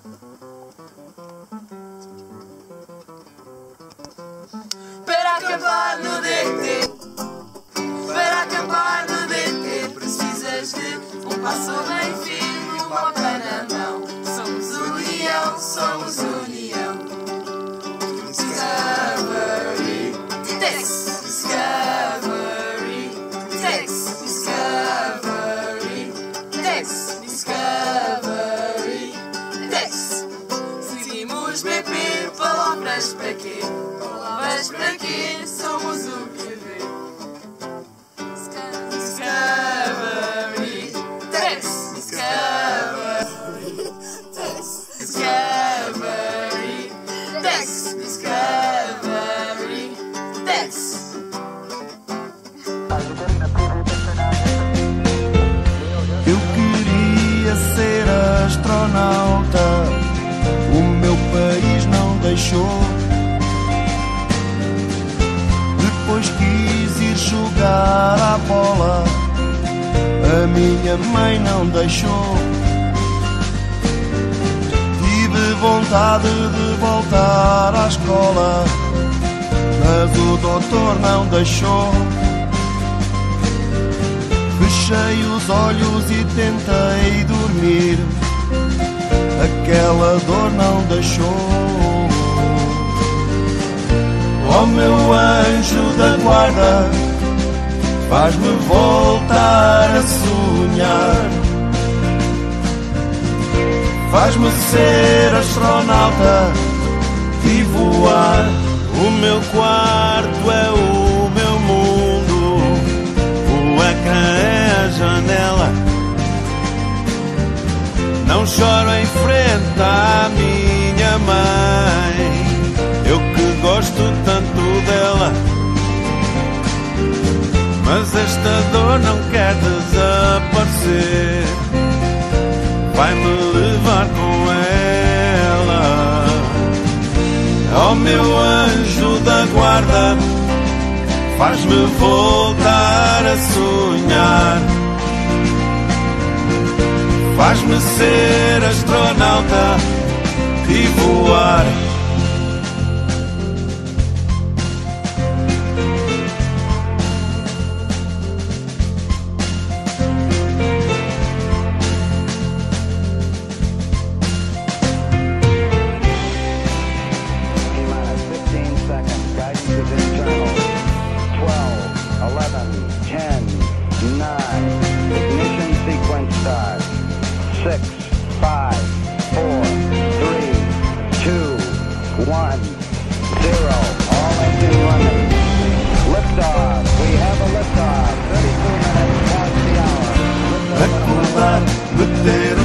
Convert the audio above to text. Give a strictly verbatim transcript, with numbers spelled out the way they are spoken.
Para acampar no D T, para acampar no D T, precisas de um passo bem firme e uma pé na mão. Somos união, somos união. Discovery Tex, Discovery Tex, Discovery Tex, Discovery Tex. Seguimos B P, palavras para quê? Palavras para quê? Somos o que vê. Discovery Tex, Discovery Tex, Discovery Tex, Discovery Tex. Eu queria ser astronauta, o meu país não deixou. Depois quis ir jogar a bola, a minha mãe não deixou. Tive vontade de voltar à escola, mas o doutor não deixou. Fechei os olhos e tentei dormir, aquela dor não deixou. Oh meu anjo da guarda, faz-me voltar a sonhar, faz-me ser astronauta e voar. O meu quarto é o meu mundo, o ecrã é a janela. Não choro em frente à minha mãe, eu que gosto tanto dela. Mas esta dor não quer desaparecer, vai-me levar com ela. Oh meu anjo da guarda, faz-me voltar a sonhar, faz-me ser astronauta e voar. Six, five, four, three, two, one, zero. All engine running. Liftoff. We have a liftoff. thirty-two minutes past the hour. Acordar, meter